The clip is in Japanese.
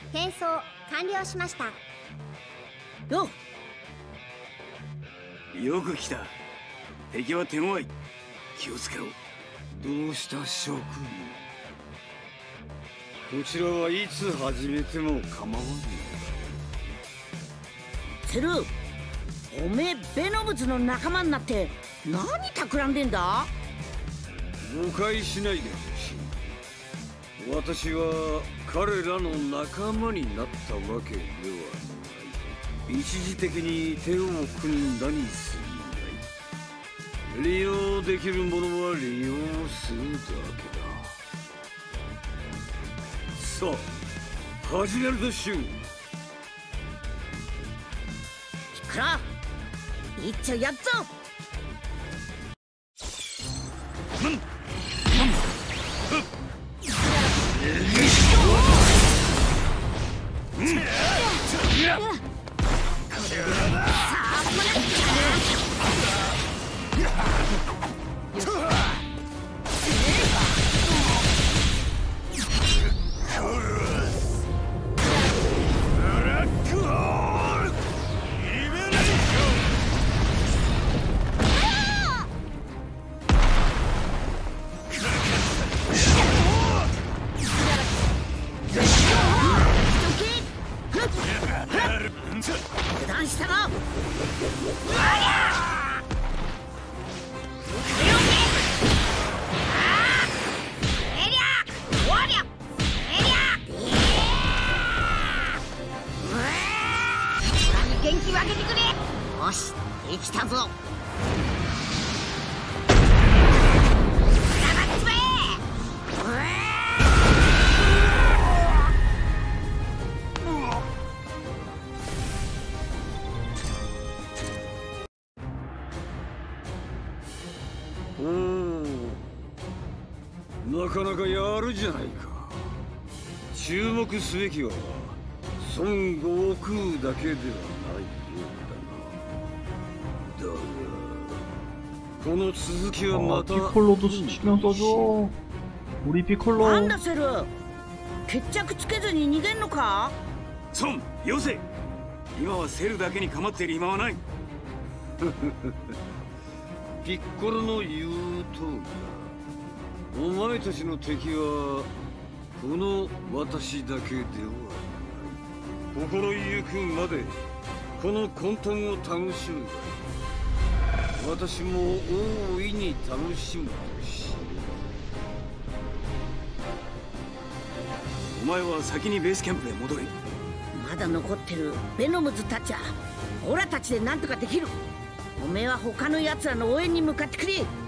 転送完了しました。 よよく来た。敵は手強い。気をつけろ。どうした諸君。こちらはいつ始めても構わない。 セル、おめえベノムズの仲間になって何企んでんだ？ 誤解しないでほしい。私は彼らの仲間になったわけではない。一時的に手を組んだに過ぎない。利用できるものは利用するだけだ。さあ始めるでしょう。 ピッコロ、いっちゃやっぞ。油断したな。元気分けてくれ。よし、できたぞ。 なかなかやるじゃないか。注目すべきは孫悟空だけではないようだな。だがこの続きはまた。 피콜로도 신경 써줘. 우리 피콜로. なんだセル、決着つけずに逃げんのか？ 孫、よせ。今はセルだけに構っている暇はない。ピッコロの言う通りだ。お前たちの敵はこの私だけではない。心ゆくまでこの混沌を楽しむが私も大いに楽しむとし。お前は先にベースキャンプへ戻れ。 まだ残ってるベノムズたちはオラたちでなんとかできる。おめえは他の奴らの応援に向かってくれ。